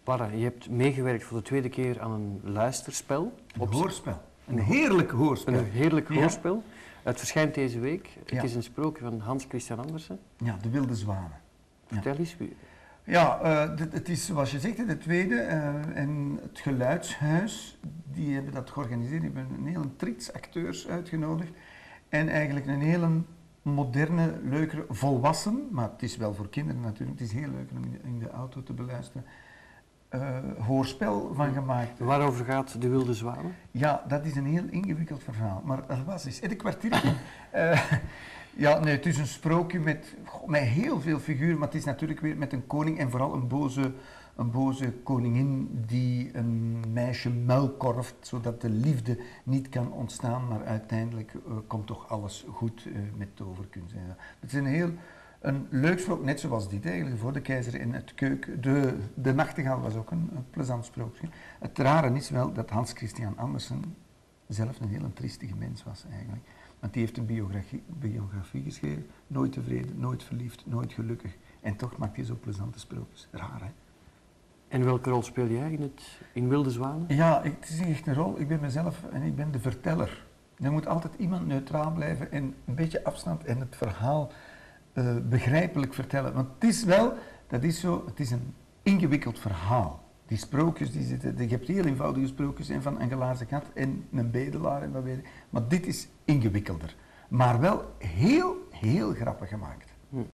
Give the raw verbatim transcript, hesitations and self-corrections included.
Warre, je hebt meegewerkt voor de tweede keer aan een luisterspel. Een hoorspel. Een heerlijk hoorspel. Een heerlijk Ja. hoorspel. Het verschijnt deze week. Het Ja. is een sprookje van Hans Christian Andersen. Ja, De Wilde Zwanen. Vertel eens. wie- Ja, uh, dit- het is zoals je zegt, de tweede. Uh, en het Geluidshuis, die hebben dat georganiseerd. Die hebben een hele trits acteurs uitgenodigd. En eigenlijk een hele moderne, leuke, volwassen, maar het is wel voor kinderen natuurlijk, het is heel leuk om in de, in de auto te beluisteren, uh, hoorspel van gemaakt. Waarover gaat De Wilde Zwanen? Ja, dat is een heel ingewikkeld verhaal, maar er was eens, in een kwartiertje. uh, ja, nee, het is een sprookje met, goh, met heel veel figuren, maar het is natuurlijk weer met een koning en vooral een boze, een boze koningin die een meisje muilkorft, zodat de liefde niet kan ontstaan, maar uiteindelijk uh, komt toch alles goed uh, met toverkunst. Ja. Het is een heel een leuk sprookje, net zoals dit eigenlijk, voor de keizer in het keuk. De, de nachtegaal was ook een, een plezant sprookje. Het rare is wel dat Hans Christian Andersen zelf een heel triestige mens was eigenlijk. Want die heeft een biografie, biografie geschreven, nooit tevreden, nooit verliefd, nooit gelukkig. En toch maakt hij zo plezante sprookjes. Raar, hè? En welke rol speel jij in, het, in Wilde Zwanen? Ja, ik, het is echt een rol. Ik ben mezelf en ik ben de verteller. Er moet altijd iemand neutraal blijven en een beetje afstand en het verhaal uh, begrijpelijk vertellen. Want het is wel, dat is zo, het is een ingewikkeld verhaal. Die sprookjes, die zitten, je hebt heel eenvoudige sprookjes en van een gelaarzen kat en een bedelaar en wat weet ik. Maar dit is ingewikkelder. Maar wel heel, heel grappig gemaakt.